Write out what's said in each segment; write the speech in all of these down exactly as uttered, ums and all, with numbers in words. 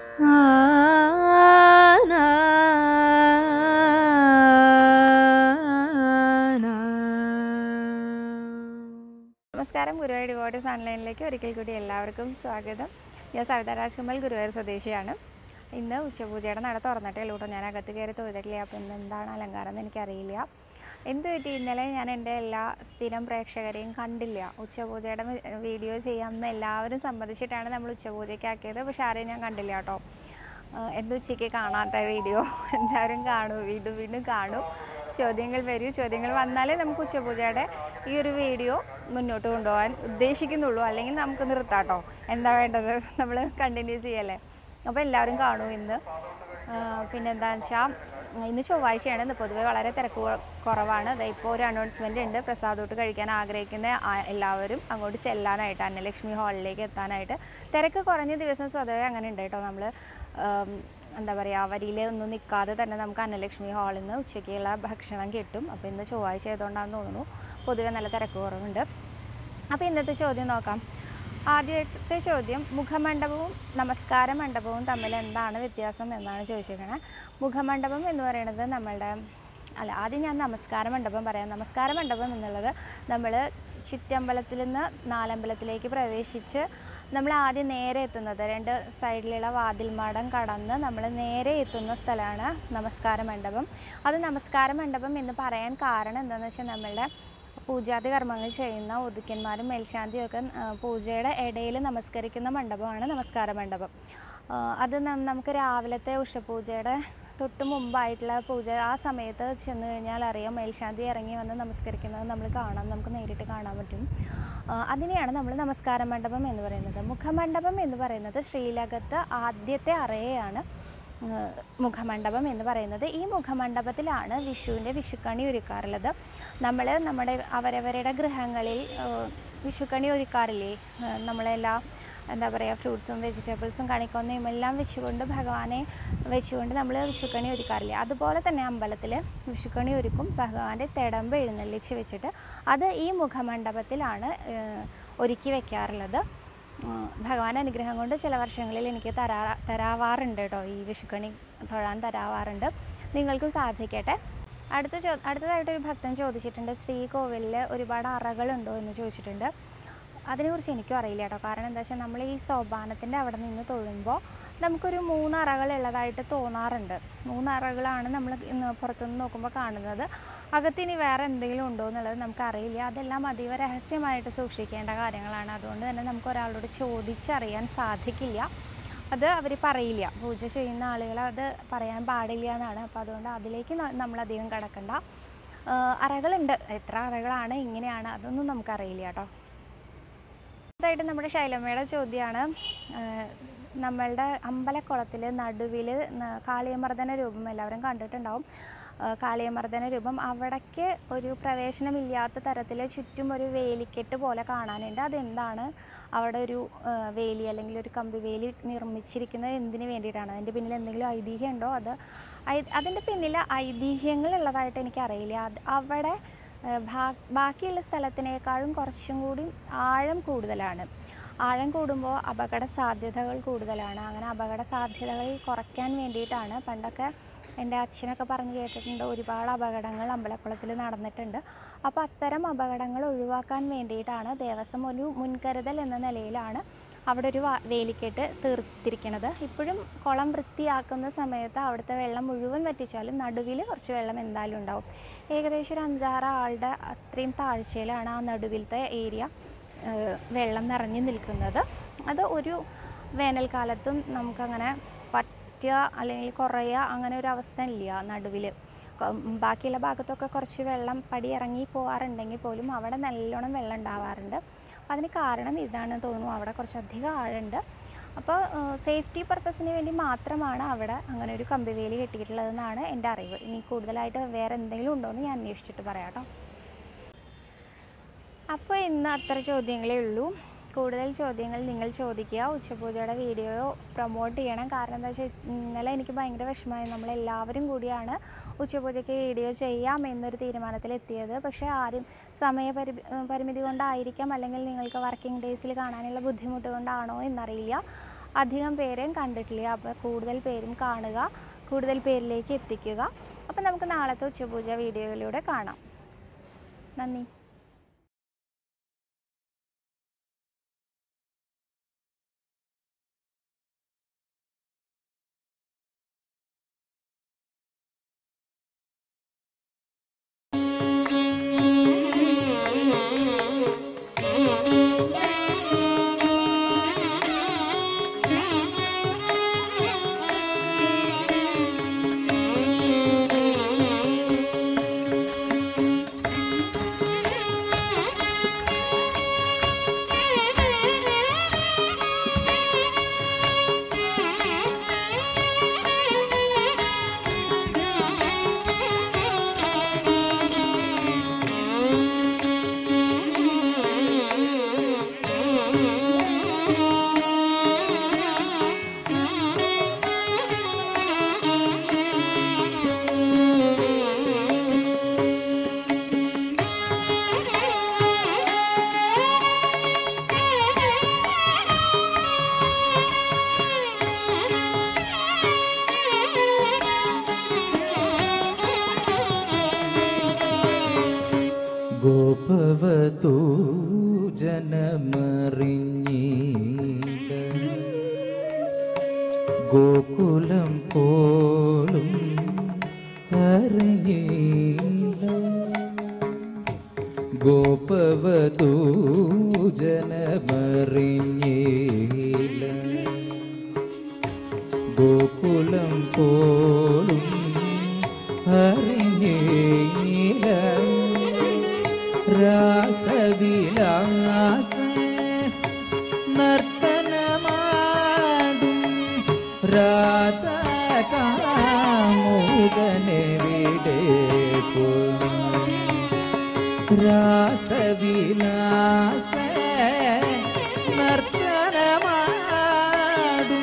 നമസ്കാരം, ഗുരുവായൂർ ഡിവോട്ടീസ് ഓൺലൈനിലേക്ക് ഒരിക്കൽ കൂടി എല്ലാവർക്കും സ്വാഗതം. ഞാൻ സവിത രാജ്കമൽ, ഗുരുവായൂർ സ്വദേശിയാണ്. ഇന്ന് ഉച്ചപൂജയുടെ നട തുറന്നിട്ടേ ഉള്ളൂ കേട്ടോ. ഞാൻ അകത്ത് കയറി തൊഴുതിട്ടില്ല. അപ്പോൾ ഇന്ന് എന്താണ് അലങ്കാരം എന്ന് എനിക്കറിയില്ല. എന്ത് പറ്റി, ഇന്നലെ ഞാൻ എൻ്റെ എല്ലാ സ്ഥിരം പ്രേക്ഷകരെയും കണ്ടില്ല. ഉച്ചപൂജയുടെ വീഡിയോ ചെയ്യാമെന്ന് എല്ലാവരും സമ്മതിച്ചിട്ടാണ് നമ്മൾ ഉച്ചപൂജയ്ക്കാക്കിയത്. പക്ഷെ ആരെയും ഞാൻ കണ്ടില്ല കേട്ടോ. എന്ത് ഉച്ചയ്ക്ക് കാണാത്ത വീഡിയോ എല്ലാവരും കാണൂ, വീണ്ടും വീണ്ടും കാണൂ. ചോദ്യങ്ങൾ വരൂ, ചോദ്യങ്ങൾ വന്നാലേ നമുക്ക് ഉച്ചപൂജയുടെ ഈ ഒരു വീഡിയോ മുന്നോട്ട് കൊണ്ടുപോകാൻ ഉദ്ദേശിക്കുന്നുള്ളൂ. അല്ലെങ്കിൽ നമുക്ക് നിർത്താം കേട്ടോ. എന്താ വേണ്ടത്, നമ്മൾ കണ്ടിന്യൂ ചെയ്യല്ലേ. അപ്പോൾ എല്ലാവരും കാണൂ ഇന്ന്. പിന്നെന്താണെന്ന് വെച്ചാൽ ഇന്ന് ചൊവ്വാഴ്ചയാണ്. ഇന്ന് പൊതുവേ വളരെ തിരക്ക് കുറവാണ്. അത് ഇപ്പോൾ ഒരു അനൗൺസ്മെൻ്റ് ഉണ്ട്. പ്രസാദോട്ട് കഴിക്കാൻ ആഗ്രഹിക്കുന്ന എല്ലാവരും അങ്ങോട്ട് ചെല്ലാനായിട്ട്, അന്നലക്ഷ്മി ഹാളിലേക്ക് എത്താനായിട്ട്. തിരക്ക് കുറഞ്ഞ ദിവസം സ്വതവേ അങ്ങനെ ഉണ്ട് കേട്ടോ. നമ്മൾ എന്താ പറയുക, വരിയിൽ ഒന്നും നിൽക്കാതെ തന്നെ നമുക്ക് അന്നലക്ഷ്മി ഹാളിൽ നിന്ന് ഉച്ചയ്ക്കുള്ള ഭക്ഷണം കിട്ടും. അപ്പോൾ ഇന്ന് ചൊവ്വാഴ്ച ആയതുകൊണ്ടാണെന്ന് തോന്നുന്നു പൊതുവെ നല്ല തിരക്ക് കുറവുണ്ട്. അപ്പോൾ ഇന്നത്തെ ചോദ്യം നോക്കാം. ആദ്യത്തെ ചോദ്യം, മുഖമണ്ഡപവും നമസ്കാര മണ്ഡപവും തമ്മിൽ എന്താണ് വ്യത്യാസം എന്നാണ് ചോദിച്ചിരിക്കുന്നത്. മുഖമണ്ഡപം എന്ന് പറയുന്നത് നമ്മളുടെ അല്ല ആദ്യം ഞാൻ നമസ്കാര മണ്ഡപം പറയാം. നമസ്കാര മണ്ഡപം എന്നുള്ളത് നമ്മൾ ചുറ്റമ്പലത്തിൽ നിന്ന് നാലമ്പലത്തിലേക്ക് പ്രവേശിച്ച് നമ്മൾ ആദ്യം നേരെ എത്തുന്നത്, രണ്ട് സൈഡിലുള്ള വാതിൽ മാടം കടന്ന് നമ്മൾ നേരെ എത്തുന്ന സ്ഥലമാണ് നമസ്കാര മണ്ഡപം. അത് നമസ്കാര മണ്ഡപം എന്ന് പറയാൻ കാരണം എന്താണെന്ന് വെച്ചാൽ, നമ്മളുടെ പൂജാതി കർമ്മങ്ങൾ ചെയ്യുന്ന ഒതുക്കന്മാരും മേൽശാന്തിയും ഒക്കെ പൂജയുടെ ഇടയിൽ നമസ്കരിക്കുന്ന മണ്ഡപമാണ് നമസ്കാര മണ്ഡപം. അത് നമുക്ക് രാവിലത്തെ ഉഷപൂജയുടെ തൊട്ട് മുമ്പായിട്ടുള്ള പൂജ, ആ സമയത്ത് ചെന്ന് കഴിഞ്ഞാൽ അറിയാം, മേൽശാന്തി ഇറങ്ങി വന്ന് നമസ്കരിക്കുന്നത് നമ്മൾ കാണാം, നമുക്ക് നേരിട്ട് കാണാൻ പറ്റും. അതിനെയാണ് നമ്മൾ നമസ്കാര മണ്ഡപം എന്ന് പറയുന്നത്. മുഖമണ്ഡപം എന്ന് പറയുന്നത് ശ്രീലകത്ത് ആദ്യത്തെ അറയാണ് മുഖമണ്ഡപം എന്ന് പറയുന്നത്. ഈ മുഖമണ്ഡപത്തിലാണ് വിഷുവിൻ്റെ വിഷുക്കണി ഒരുക്കാറുള്ളത്. നമ്മൾ നമ്മുടെ അവരവരുടെ ഗൃഹങ്ങളിൽ വിഷുക്കണി ഒരുക്കാറില്ലേ, നമ്മളെല്ലാം എന്താ പറയുക, ഫ്രൂട്ട്സും വെജിറ്റബിൾസും കണിക്കൊന്നയും എല്ലാം വെച്ചുകൊണ്ട് ഭഗവാനെ വെച്ചുകൊണ്ട് നമ്മൾ വിഷുക്കണി ഒരുക്കാറില്ലേ, അതുപോലെ തന്നെ അമ്പലത്തിൽ വിഷുക്കണി ഒരുക്കും. ഭഗവാന്റെ തിടമ്പ് എഴുന്നള്ളിച്ച് വെച്ചിട്ട് അത് ഈ മുഖമണ്ഡപത്തിലാണ് ഒരുക്കി വയ്ക്കാറുള്ളത്. ഭഗവാൻ അനുഗ്രഹം കൊണ്ട് ചില വർഷങ്ങളിൽ എനിക്ക് തരാ തരാവാറുണ്ട് കേട്ടോ. ഈ വിഷുക്കണി തൊഴാൻ തരാവാറുണ്ട്. നിങ്ങൾക്കും സാധിക്കട്ടെ. അടുത്ത ചോ അടുത്തതായിട്ടൊരു ഭക്തൻ ചോദിച്ചിട്ടുണ്ട്, ശ്രീകോവിലിൽ ഒരുപാട് അറകളുണ്ടോ എന്ന് ചോദിച്ചിട്ടുണ്ട്. അതിനെക്കുറിച്ച് എനിക്കും അറിയില്ല കേട്ടോ. കാരണം എന്താ വെച്ചാൽ, നമ്മൾ ഈ സോപാനത്തിൻ്റെ അവിടെ നിന്ന് തൊഴുമ്പോൾ നമുക്കൊരു മൂന്ന് അറകളുള്ളതായിട്ട് തോന്നാറുണ്ട്. മൂന്ന് അറകളാണ് നമ്മൾ ഇന്ന് പുറത്തുനിന്ന് നോക്കുമ്പോൾ കാണുന്നത്. അകത്തിനി വേറെ എന്തെങ്കിലും ഉണ്ടോ എന്നുള്ളത് നമുക്കറിയില്ല. അതെല്ലാം അതീവ രഹസ്യമായിട്ട് സൂക്ഷിക്കേണ്ട കാര്യങ്ങളാണ്. അതുകൊണ്ട് തന്നെ നമുക്ക് ഒരാളോട് ചോദിച്ചറിയാൻ സാധിക്കില്ല. അത് അവർ പറയില്ല, പൂജ ചെയ്യുന്ന ആളുകൾ അത് പറയാൻ പാടില്ല എന്നാണ്. അപ്പോൾ അതുകൊണ്ട് അതിലേക്ക് നമ്മളധികം കിടക്കണ്ട. അറകളുണ്ട്, എത്ര അറകളാണ്, ഇങ്ങനെയാണ്, അതൊന്നും നമുക്കറിയില്ല കേട്ടോ. അടുത്തായിട്ട് നമ്മുടെ ശൈലമ്മയുടെ ചോദ്യമാണ്, നമ്മളുടെ അമ്പലക്കുളത്തിൽ നടുവിൽ കാളിയമർദ്ദന രൂപം എല്ലാവരും കണ്ടിട്ടുണ്ടാവും. കാളിയമർദ്ദന രൂപം അവിടേക്ക് ഒരു പ്രവേശനമില്ലാത്ത തരത്തിൽ ചുറ്റും ഒരു വേലിക്കെട്ട് പോലെ കാണാനുണ്ട്. അതെന്താണ്, അവിടെ ഒരു വേലി അല്ലെങ്കിൽ ഒരു കമ്പി വേലി നിർമ്മിച്ചിരിക്കുന്നത് എന്തിനു വേണ്ടിയിട്ടാണ്? അതിൻ്റെ പിന്നിൽ എന്തെങ്കിലും ഐതിഹ്യം ഉണ്ടോ? അത് അതിൻ്റെ പിന്നിൽ ഐതിഹ്യങ്ങളുള്ളതായിട്ട് എനിക്കറിയില്ല. അത് അവിടെ ബാക്കിയുള്ള സ്ഥലത്തിനേക്കാളും കുറച്ചും കൂടി ആഴം കൂടുതലാണ്. ആഴം കൂടുമ്പോൾ അപകട സാധ്യതകൾ കൂടുതലാണ്. അങ്ങനെ അപകട സാധ്യതകൾ കുറയ്ക്കാൻ വേണ്ടിയിട്ടാണ്, പണ്ടൊക്കെ എൻ്റെ അച്ഛനൊക്കെ പറഞ്ഞു കേട്ടിട്ടുണ്ട്, ഒരുപാട് അപകടങ്ങൾ അമ്പലക്കുളത്തിൽ നടന്നിട്ടുണ്ട്. അപ്പോൾ അത്തരം അപകടങ്ങൾ ഒഴിവാക്കാൻ വേണ്ടിയിട്ടാണ് ദേവസ്വം ഒരു മുൻകരുതൽ എന്ന നിലയിലാണ് അവിടെ ഒരു വേലിക്കെട്ട് തീർത്തിരിക്കുന്നത്. ഇപ്പോഴും കുളം വൃത്തിയാക്കുന്ന സമയത്ത് അവിടുത്തെ വെള്ളം മുഴുവൻ വറ്റിച്ചാലും നടുവിൽ കുറച്ച് വെള്ളം എന്തായാലും ഉണ്ടാവും. ഏകദേശം ഒരു അഞ്ചാറ് ആളുടെ അത്രയും താഴ്ചയിലാണ് ആ നടുവിലത്തെ ഏരിയ വെള്ളം നിറഞ്ഞു നിൽക്കുന്നത്. അത് ഒരു വേനൽക്കാലത്തും നമുക്കങ്ങനെ പറ്റുക അല്ലെങ്കിൽ കുറയുക അങ്ങനെ ഒരു അവസ്ഥ ഇല്ല നടുവിൽ. ബാക്കിയുള്ള ഭാഗത്തൊക്കെ കുറച്ച് വെള്ളം പടി ഇറങ്ങി പോകാറുണ്ടെങ്കിൽ പോലും അവിടെ നല്ലോണം വെള്ളം ഉണ്ടാവാറുണ്ട്. അപ്പോൾ അതിന് കാരണം ഇതാണ് തോന്നുന്നു, അവിടെ കുറച്ചധികം ആഴമുണ്ട്. അപ്പോൾ സേഫ്റ്റി പർപ്പസിന് വേണ്ടി മാത്രമാണ് അവിടെ അങ്ങനെ ഒരു കമ്പിവേലി കെട്ടിയിട്ടുള്ളതെന്നാണ് എൻ്റെ അറിവ്. ഇനി കൂടുതലായിട്ട് വേറെ എന്തെങ്കിലും ഉണ്ടോ എന്ന് ഞാൻ അന്വേഷിച്ചിട്ട് പറയാം കേട്ടോ. അപ്പോൾ ഇന്ന് അത്ര ചോദ്യങ്ങളേ ഉള്ളൂ. കൂടുതൽ ചോദ്യങ്ങൾ നിങ്ങൾ ചോദിക്കുക. ഉച്ചപൂജയുടെ വീഡിയോ പ്രൊമോട്ട് ചെയ്യണം. കാരണം എന്താ വെച്ചാൽ, ഇന്നലെ എനിക്ക് ഭയങ്കര വിഷമമായി. നമ്മളെല്ലാവരും കൂടിയാണ് ഉച്ചപൂജയ്ക്ക് വീഡിയോ ചെയ്യാം എന്നൊരു തീരുമാനത്തിലെത്തിയത്. പക്ഷേ ആരും സമയപരി പരിമിതി കൊണ്ടായിരിക്കാം, അല്ലെങ്കിൽ നിങ്ങൾക്ക് വർക്കിംഗ് ഡേയ്സിൽ കാണാനുള്ള ബുദ്ധിമുട്ട് കൊണ്ടാണോ എന്നറിയില്ല, അധികം പേരെയും കണ്ടിട്ടില്ല. അപ്പോൾ കൂടുതൽ പേരും കാണുക, കൂടുതൽ പേരിലേക്ക് എത്തിക്കുക. അപ്പോൾ നമുക്ക് നാളത്തെ ഉച്ചപൂജ വീഡിയോയിലൂടെ കാണാം. നന്ദി. ഗോപവധൂ ജനമറിഞ്ഞീല ഗോകുലം പോലും അറിഞ്ഞീല. ഗോപവധൂ ജനമറിഞ്ഞീല ഗോകുലം പോലും അറിഞ്ഞീല. രാസവിലാസ നർത്തനമാടും രാധാകാമുകനെ വിടെ പോയി. രാസവിലാസ നർത്തനമാടും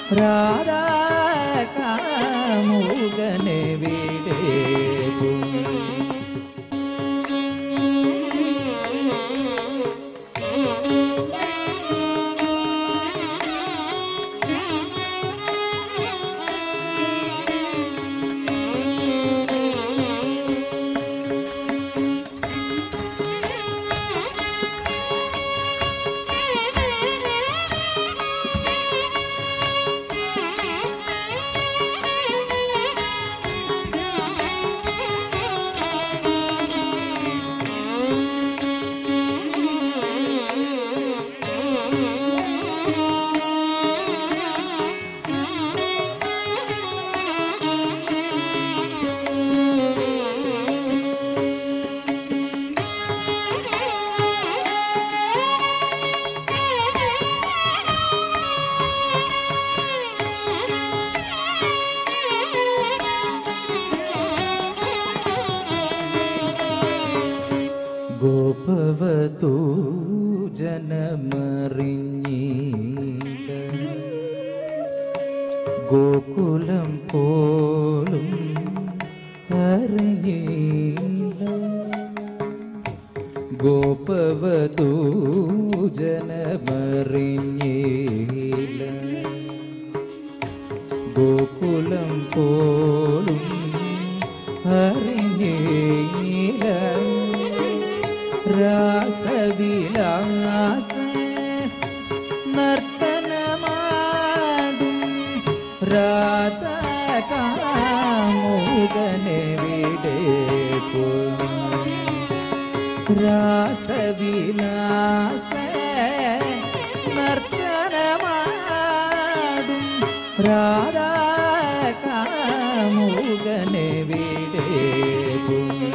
രാധാകാമുകനെ വിടെ പോയി. ഗോപവധൂ ജനമറിഞ്ഞീല ഗോകുലം പോലും അറിഞ്ഞീല. ഗോപവധൂ ജനമറിഞ്ഞീല ഗോകുലം പോലും അറിഞ്ഞീല. രാസവിലാസ നർത്തനമാടും രാധാകാമുകനെ വിടെ പോയി. രാസവിലാസ നർത്തനമാടും രാധാകാമുകനെ വിടെ പോയി.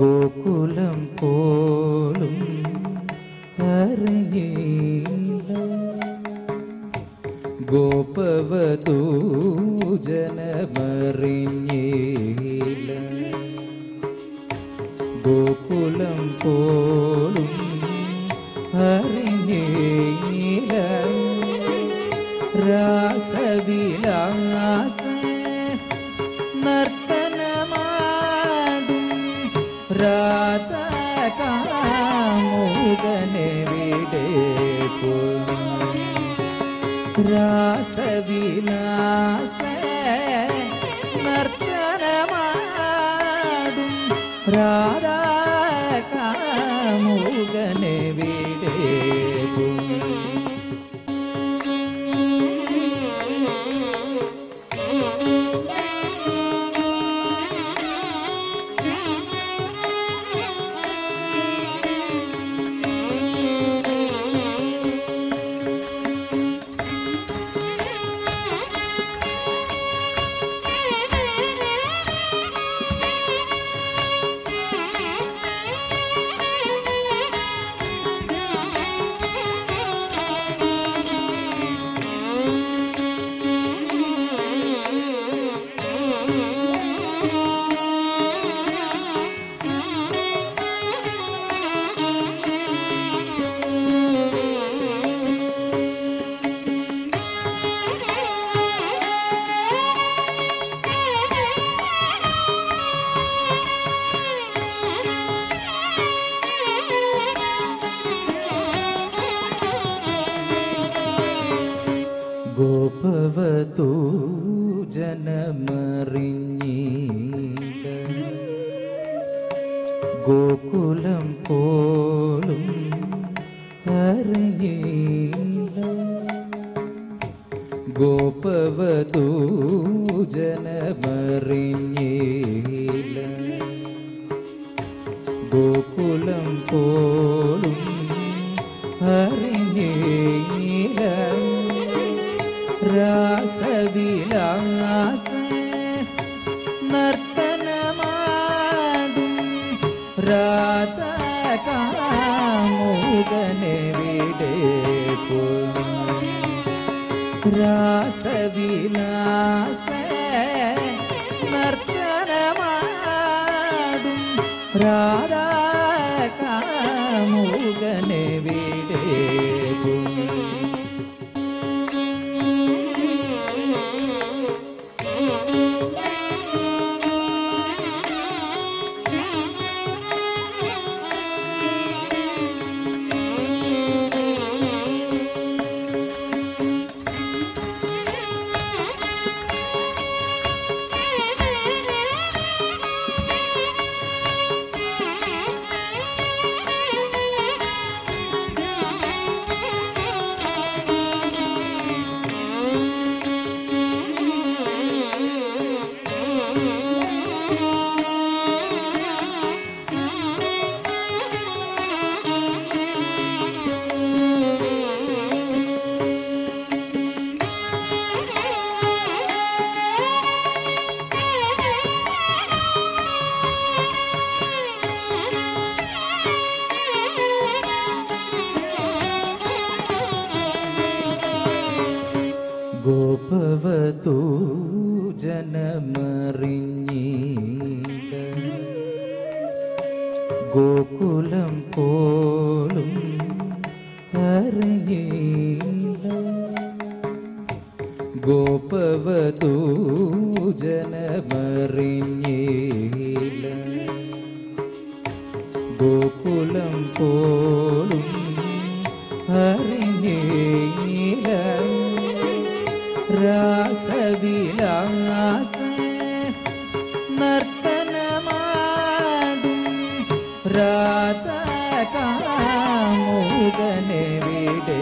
ഗോകുലം പോലും അറിഞ്ഞില്ല ഗോപവധൂ ജനമറിഞ്ഞില്ല ഗോകുലം പോലും അറിഞ്ഞില്ല രാസവിലാസ നർത്തനമാടും രാധാകാമുകനെ വിടെ രാസവിലാസ നർത്തനമാടും രാധാകാമുകനെ വിടെ ഗോപവധൂ ജനമറിഞ്ഞില്ല ഗോകുലം പോലും അറിഞ്ഞില്ല ഗോപവധൂ ജനമറിഞ്ഞില്ല ഗോകുലം പോലും അറിഞ്ഞില്ല രാസവിലാസ നർത്തനമാടും രാധാകാമുകനെ വിടെ രാസവിലാസ നർത്തനമാടും രാധാകാമുകനെ വിടെ ഗോപവധൂ ജനമറിഞ്ഞില്ല ഗോകുലം പോലും അറിഞ്ഞില്ല ഗോപവധൂ ജനമറിഞ്ഞില്ല ഗോകുലം പോലും അറിഞ്ഞില്ല രാസവിലാസ നർത്തനമാടും രാധാകാമുകനെ വിടെ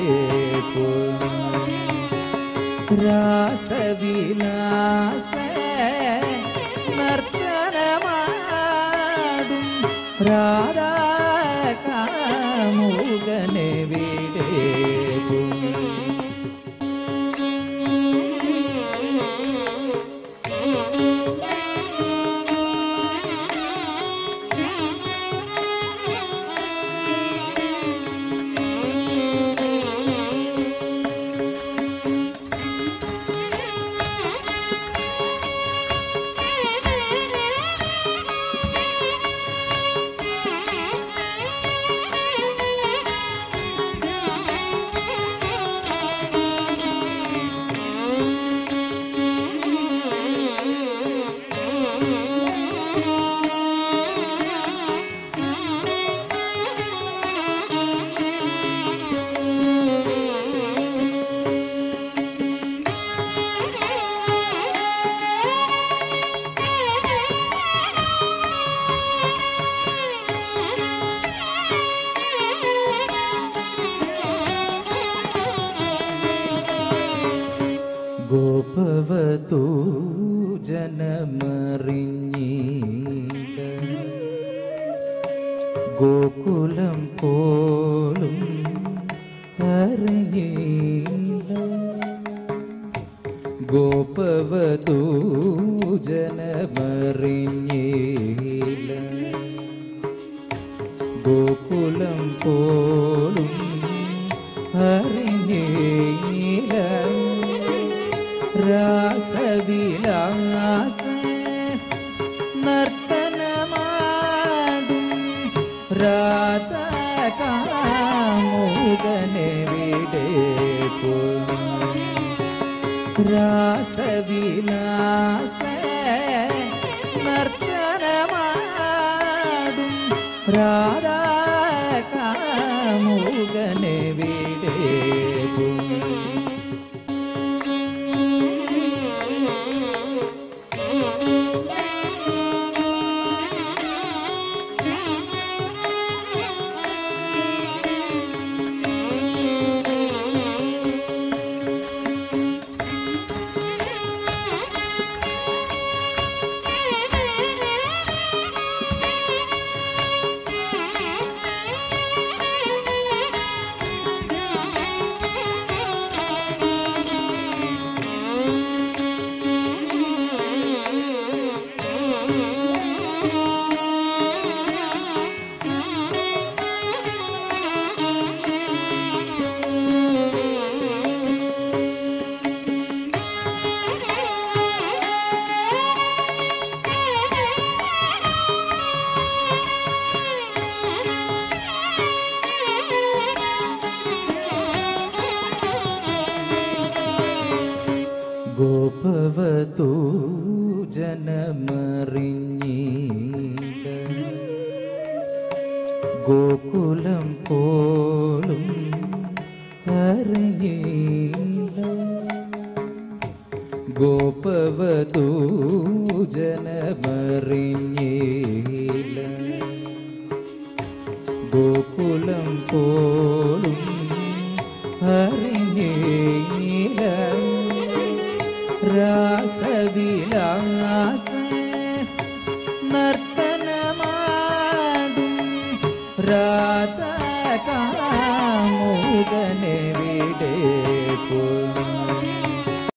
രാസവിലാസ നർത്തനമാടും രാധാകാമുകനെ വിടെ Thank you. ഗോകുലം പോലും അറിഞ്ഞില്ല ഗോപവധൂ ജനമറിഞ്ഞില്ല ഗോകുലം പോലും അറിഞ്ഞില്ല രാസവിലാസ നർത്തനമാടും രാധാകാമുകനെവിടെ പോയി രാസവിലാസ നർത്തനമാടും രാധാകാമുകനെവിടെ പോയി ഗോപവധൂ ജനമറിഞ്ഞില്ല ഗോകുലം പോലും അറിഞ്ഞില്ല ഗോപവധൂ ജനമറിഞ്ഞില്ല ഗോകുലം പോലും അറിഞ്ഞില്ല രാസവിലാസ നർത്തനമാടും രാ